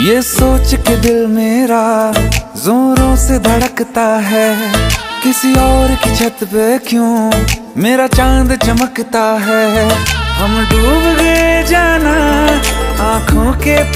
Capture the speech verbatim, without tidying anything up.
ये सोच के दिल मेरा जोरों से धड़कता है, किसी और की छत पे क्यों मेरा चांद चमकता है। हम डूब गए जाना आँखों के